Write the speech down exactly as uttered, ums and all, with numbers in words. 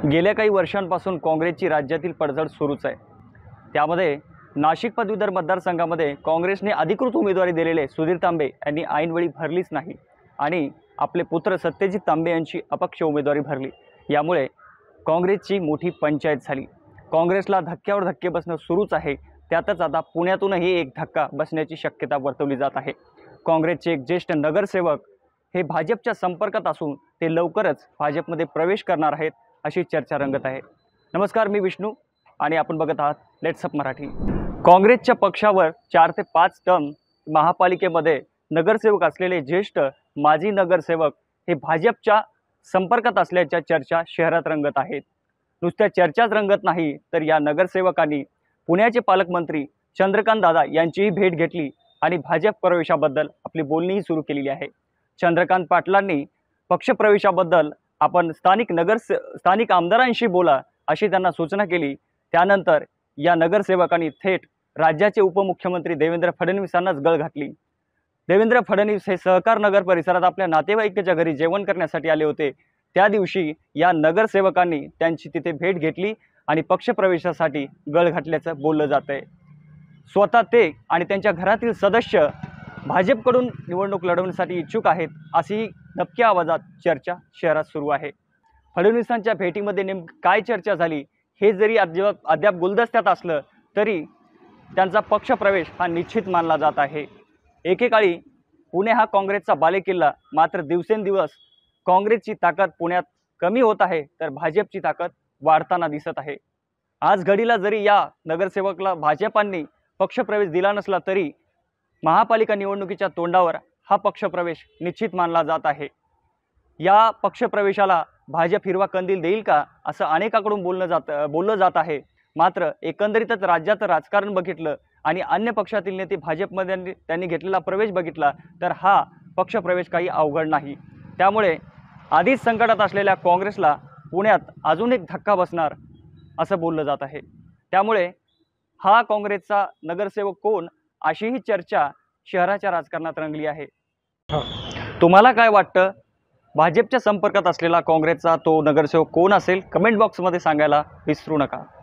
गेल्या काही वर्षांपासून काँग्रेसची राज्यातील पडझड सुरूच आहे। त्यामध्ये नाशिक पदवीधर मतदारसंघामध्ये काँग्रेसने अधिकृत उमेदवारी दिलेले सुधीर तांबे यांनी ऐनवेळी भरलीच नाही आणि आपले पुत्र सत्यजित तांबे यांची अपक्ष उमेदवारी भरली। यामुळे काँग्रेसची मोठी पंचायत झाली। काँग्रेसला धक्क्यावर धक्के बसणं सुरूच आहे। त्यातच आता पुण्यातूनही एक धक्का बसण्याची शक्यता वर्तवली जात आहे। काँग्रेसचे एक ज्येष्ठ नगरसेवक हे भाजपच्या संपर्कात असून ते लवकरच भाजपमध्ये प्रवेश करणार आहेत अशी चर्चा रंगत आहे। नमस्कार, मी विष्णू आणि आपण बघत आहात लेट्स अप मराठी। काँग्रेसच्या पक्षावर चार ते पाच टर्म महापालिकेमध्ये नगरसेवक असलेले ज्येष्ठ माजी नगरसेवक हे भाजपच्या संपर्कात असल्याच्या चर्चा शहरात रंगत आहेत। नुसत्या चर्चाच रंगत नाही तर या नगरसेवकांनी पुण्याचे पालकमंत्री चंद्रकांत दादा यांचीही भेट घेतली आणि भाजप प्रवेशाबद्दल आपली बोलणीही सुरू केलेली आहे। चंद्रकांत पाटलांनी पक्षप्रवेशाबद्दल आपण स्थानिक नगर स्थानिक आमदारांशी बोला अशी त्यांना सूचना केली। त्यानंतर या नगरसेवकांनी थेट राज्याचे उपमुख्यमंत्री देवेंद्र फडणवीसांनाच गळ घातली। देवेंद्र फडणवीस हे सहकार नगर परिसरात आपल्या नातेवाईकाच्या घरी जेवण करण्यासाठी आले होते। त्या दिवशी या नगरसेवकांनी त्यांची तिथे भेट घेतली आणि पक्षप्रवेशासाठी गळ घातल्याचं बोललं जात आहे। स्वतः ते आणि त्यांच्या घरातील सदस्य भाजपकडून निवडणूक लढवण्यासाठी इच्छुक आहेत अशी दबक्या आवाजात चर्चा शहरात सुरू आहे। फडणवीसांच्या भेटीमध्ये नेमकी काय चर्चा झाली हे जरी अद्याप अद्याप गुलदस्त्यात असलं तरी त्यांचा पक्षप्रवेश हा निश्चित मानला जात आहे। एकेकाळी पुणे हा काँग्रेसचा बालेकिल्ला, मात्र दिवसेंदिवस काँग्रेसची ताकद पुण्यात कमी होत आहे तर भाजपची ताकद वाढताना दिसत आहे। आज घडीला जरी या नगरसेवकला भाजपांनी पक्षप्रवेश दिला नसला तरी महापालिका निवडणुकीच्या तोंडावर हा पक्षप्रवेश निश्चित मानला जात आहे। या पक्षप्रवेशाला भाजप हिरवा कंदील देईल का असं अनेकाकडून बोलणं जात बोललं जात आहे। मात्र एकंदरीतच राज्यात राजकारण बघितलं आणि अन्य पक्षातील नेते भाजपमध्ये त्यांनी घेतलेला प्रवेश बघितला तर हा पक्षप्रवेश काही अवघड नाही। त्यामुळे आधीच संकटात असलेल्या काँग्रेसला पुण्यात अजून एक धक्का बसणार असं बोललं जात आहे। त्यामुळे हा काँग्रेसचा नगरसेवक कोण अशी ही चर्चा शहराच्या राजकारणात रंगली आहे। तुम्हाला काय वाटतं? भाजपच्या संपर्कात असलेला काँग्रेसचा तो नगरसेवक कोण असेल? कमेंट बॉक्समध्ये सांगायला विसरू नका।